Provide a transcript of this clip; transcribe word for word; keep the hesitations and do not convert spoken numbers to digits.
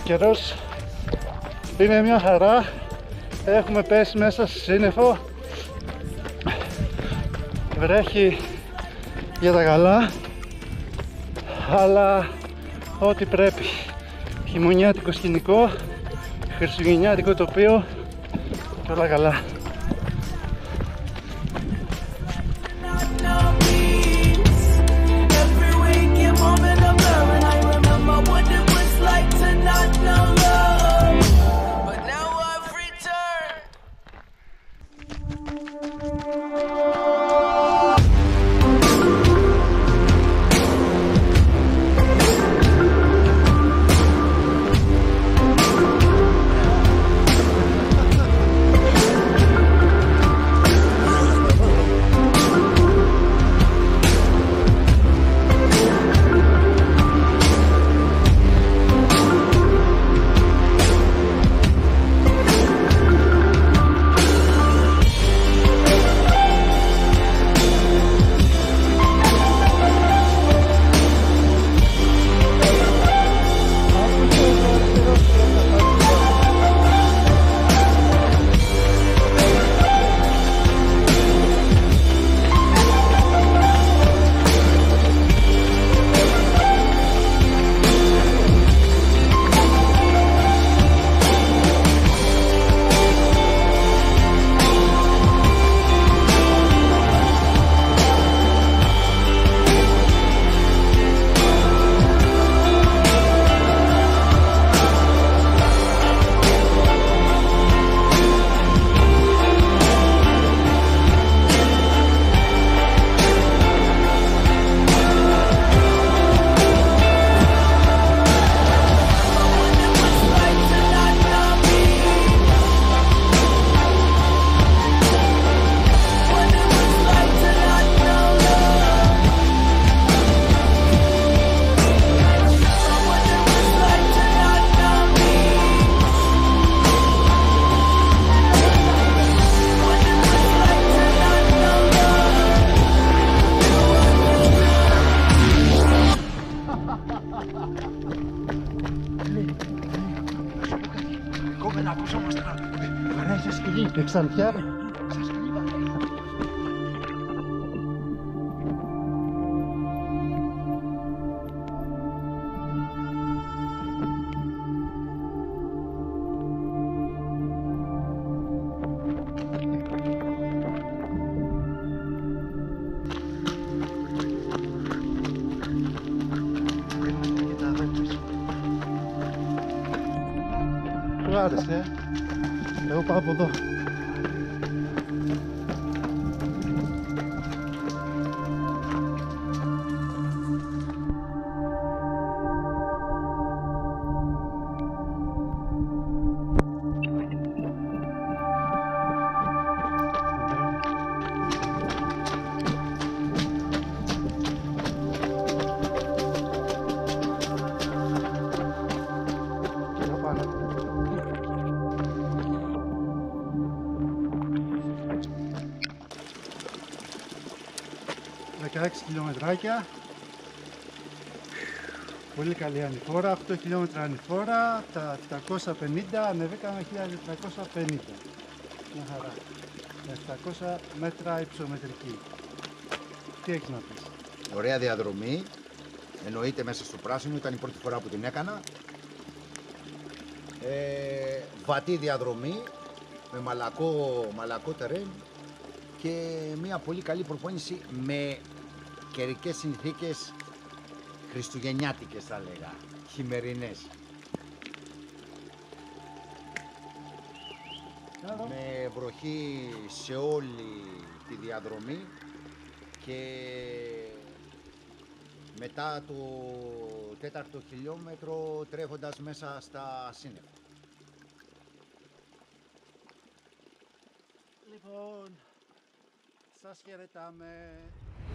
καιρός είναι μια χαρά. Έχουμε πέσει μέσα σε σύννεφο. Βρέχει για τα καλά, αλλά ό,τι πρέπει. Χειμωνιάτικο σκηνικό, χριστουγεννιάτικο τοπίο και όλα καλά. Ξανθιά. Σου άρεσε, εγώ πάω από εδώ. δεκαέξι χιλιομετράκια, πολύ καλή ανηφόρα, οκτώ χιλιόμετρα ανηφόρα, τα επτακόσια πενήντα ανεβήκαμε χίλια τετρακόσια πενήντα, μια χαρά, με επτακόσια μέτρα υψομετρική. Τι έχεις να πεις? Ωραία διαδρομή, εννοείται μέσα στο πράσινο, ήταν η πρώτη φορά που την έκανα. Ε, βατή διαδρομή, με μαλακό, μαλακό τερέν και μια πολύ καλή προπόνηση με καιρικές συνθήκες χριστουγεννιάτικες, θα λέγα, χειμερινές. Με βροχή σε όλη τη διαδρομή και μετά το τέταρτο χιλιόμετρο τρέχοντας μέσα στα σύννεφα. Λοιπόν, σας χαιρετάμε.